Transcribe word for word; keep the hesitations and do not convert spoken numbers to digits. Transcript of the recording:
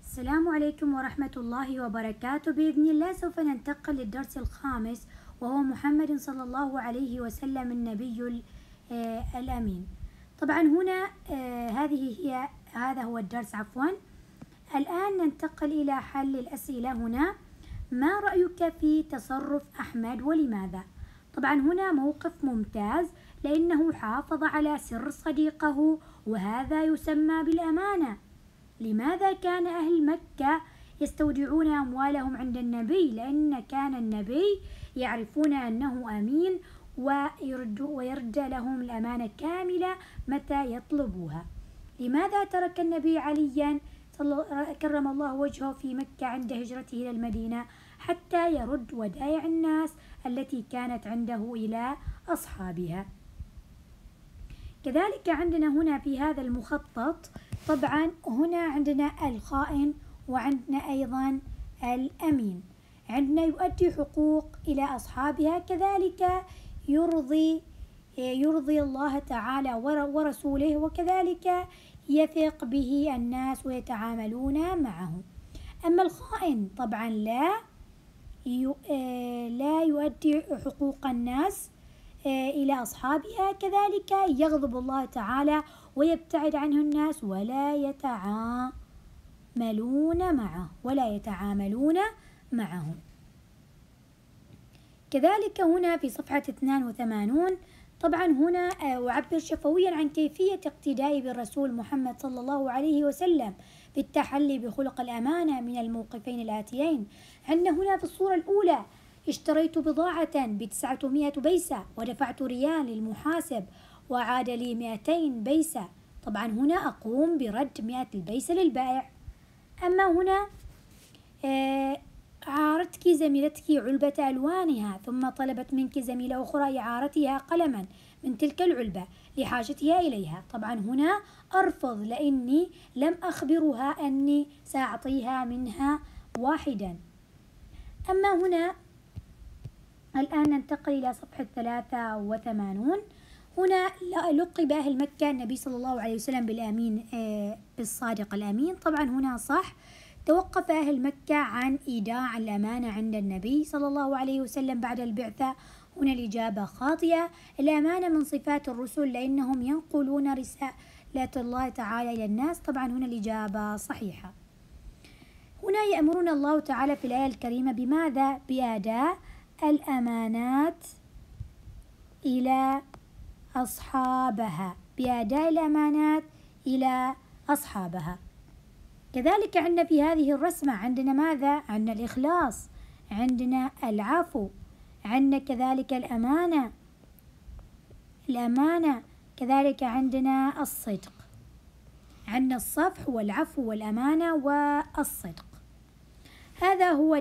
السلام عليكم ورحمة الله وبركاته. بإذن الله سوف ننتقل للدرس الخامس، وهو محمد صلى الله عليه وسلم النبي الأمين. طبعا هنا هذه هي هذا هو الدرس عفوا. الآن ننتقل إلى حل الأسئلة. هنا ما رأيك في تصرف أحمد ولماذا؟ طبعا هنا موقف ممتاز لأنه حافظ على سر صديقه، وهذا يسمى بالأمانة. لماذا كان أهل مكة يستودعون أموالهم عند النبي؟ لأن كان النبي يعرفون أنه أمين ويرد, ويرد لهم الأمانة كاملة متى يطلبوها. لماذا ترك النبي عليا كرم الله وجهه في مكة عند هجرته إلى المدينة؟ حتى يرد ودائع الناس التي كانت عنده إلى أصحابها. كذلك عندنا هنا في هذا المخطط طبعا هنا عندنا الخائن، وعندنا أيضا الأمين. عندنا يؤدي حقوق إلى أصحابها، كذلك يرضي يرضي الله تعالى ورسوله، وكذلك يثق به الناس ويتعاملون معه. أما الخائن طبعا لا لا يؤدي حقوق الناس إلى أصحابها، كذلك يغضب الله تعالى ويبتعد عنه الناس ولا يتعاملون معه ولا يتعاملون معه. كذلك هنا في صفحة اثنين وثمانين طبعا هنا أعبر شفويا عن كيفية اقتدائي بالرسول محمد صلى الله عليه وسلم في التحلي بخلق الأمانة من الموقفين الآتيين. عندنا هنا في الصورة الأولى: اشتريت بضاعة بتسعة مئة بيسة ودفعت ريال للمحاسب وعاد لي مئتين بيسة. طبعا هنا أقوم برد مئة البيسة للبائع. أما هنا آه عارتك زميلتك علبة ألوانها، ثم طلبت منك زميلة أخرى إعارتها قلما من تلك العلبة لحاجتها إليها. طبعا هنا أرفض لأني لم أخبرها أني سأعطيها منها واحدا. أما هنا الآن ننتقل إلى صفحة ثلاثة وثمانين. هنا لقب أهل مكة النبي صلى الله عليه وسلم بالأمين بالصادق الأمين. طبعا هنا صح، توقف أهل مكة عن إيداع الأمانة عند النبي صلى الله عليه وسلم بعد البعثة. هنا الإجابة خاطئة. الأمانة من صفات الرسل لأنهم ينقلون رسالة الله تعالى إلى الناس. طبعا هنا الإجابة صحيحة. هنا يأمرون الله تعالى في الآية الكريمة بماذا؟ بأداء الأمانات إلى أصحابها، بأداء الأمانات إلى أصحابها. كذلك عندنا في هذه الرسمة عندنا ماذا؟ عندنا الإخلاص، عندنا العفو، عندنا كذلك الأمانة الأمانة كذلك عندنا الصدق. عندنا الصفح والعفو والأمانة والصدق. هذا هو